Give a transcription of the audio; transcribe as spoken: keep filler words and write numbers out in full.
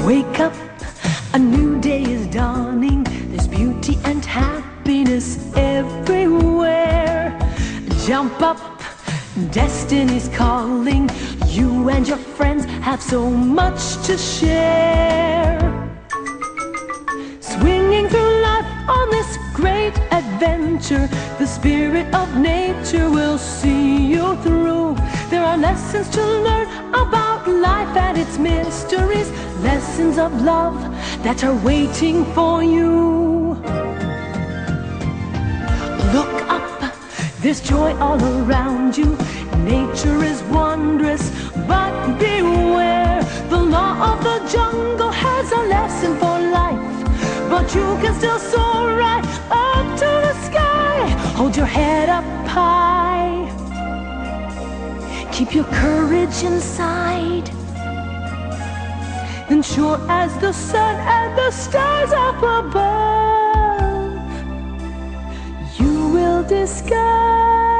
Wake up, a new day is dawning. There's beauty and happiness everywhere. Jump up, destiny's calling. You and your friends have so much to share. Swinging through life on this great adventure, the spirit of nature will see you through. There are lessons to learn about life and its mysteries, lessons of love that are waiting for you. Look up, there's joy all around you. Nature is wondrous, but beware. The law of the jungle has a lesson for life, but you can still soar right up to the sky. Hold your head up high, keep your courage inside, and sure as the sun and the stars up above, you will discover